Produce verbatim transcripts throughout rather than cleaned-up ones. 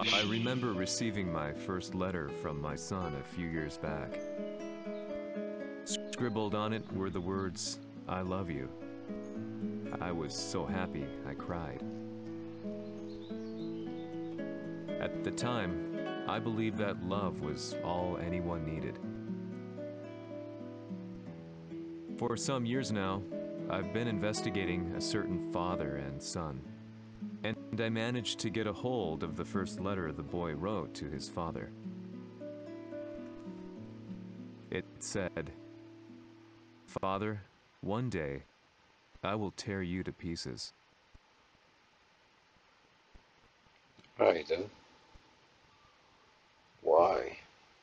I remember receiving my first letter from my son a few years back. Scribbled on it were the words, "I love you." I was so happy I cried. At the time, I believed that love was all anyone needed. For some years now, I've been investigating a certain father and son, and I managed to get a hold of the first letter the boy wrote to his father. It said, "Father, one day, I will tear you to pieces." Alright, dude. Why?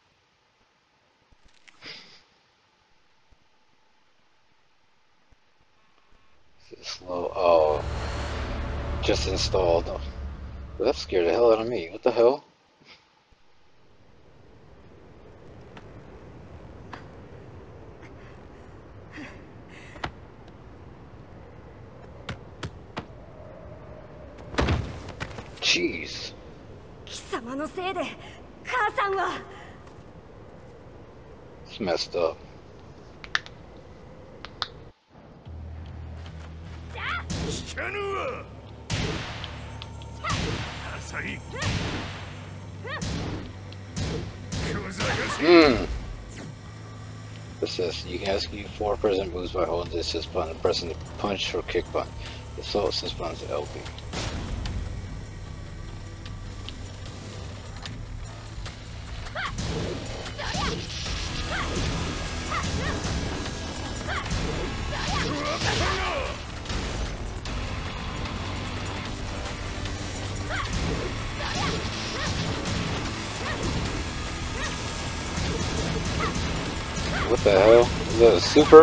Is it slow? Oh, just installed. Well, that scared the hell out of me. What the hell? Jeez. 貴様のせいで母さんは It's messed up. Hmm. It says you can execute four present moves by holding the assist button and pressing the punch or kick button. The assault assist button is L B. What the hell? Is that a super?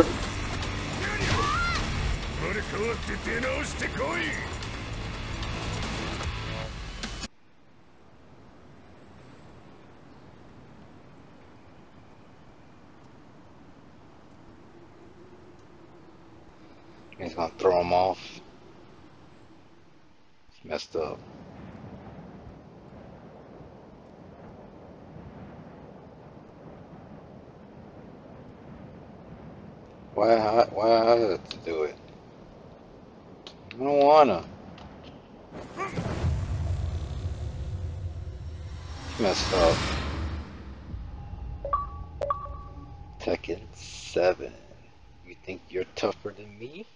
He's gonna throw him off. It's messed up. Why, why I have to do it? I don't wanna. It's messed up. Tekken seven. You think you're tougher than me?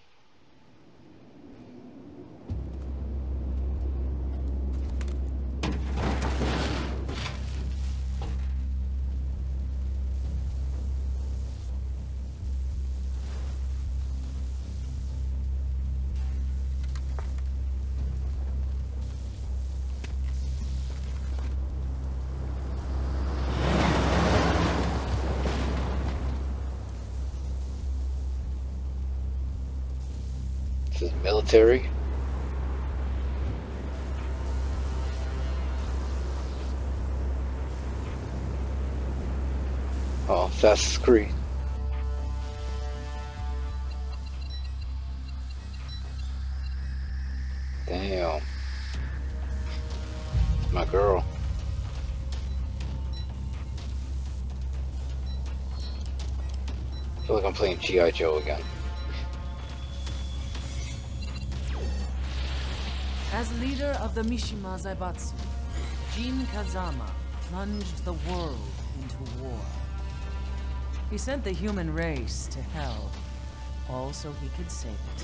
This is military. Oh, Assassin's Creed. Damn. My girl. I feel like I'm playing G I. Joe again. As leader of the Mishima Zaibatsu, Jin Kazama plunged the world into war. He sent the human race to hell, all so he could save it.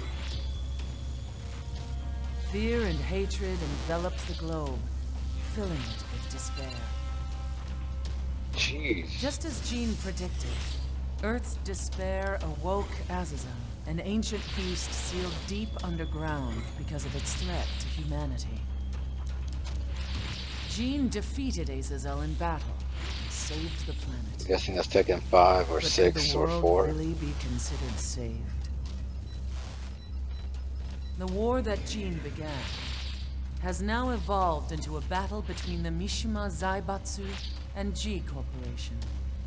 Fear and hatred enveloped the globe, filling it with despair. Jeez. Just as Jin predicted, Earth's despair awoke Azazel, an ancient beast sealed deep underground because of its threat to humanity. Jin defeated Azazel in battle and saved the planet. I'm guessing that's Tekken five or But six could the or world four. really be considered saved? The war that Jin began has now evolved into a battle between the Mishima Zaibatsu and G Corporation.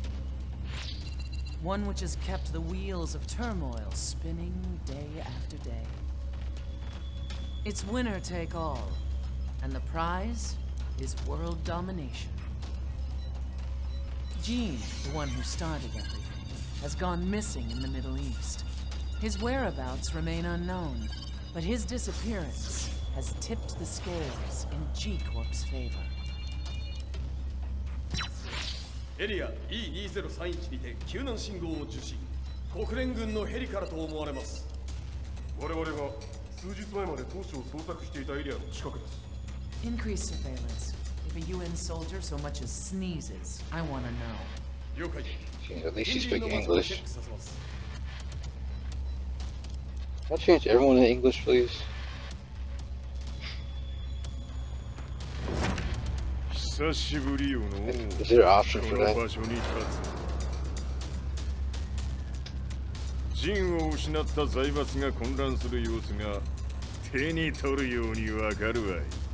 One which has kept the wheels of turmoil spinning day after day. It's winner take all, and the prize his world domination. Jean, the one who started everything, has gone missing in the Middle East. His whereabouts remain unknown, but his disappearance has tipped the scales in G-Corp's favor. エリア イーにせんさんじゅういち にて救難信号を受信。国連軍のヘリからと思われます。我々が数日前まで当初を捜索していたエリアの近くです。 Increase surveillance. If a U N soldier so much as sneezes, I want to know. 了解。 Jeez, at least you 近隣 speak の場所をチェ English. ックさせます。 Can I change everyone in English, please? 久しぶりよの。 Is there an option こ for の that? 場所に立つ。陣を失った財閥が混乱する様子が手に取るようにわかるわい。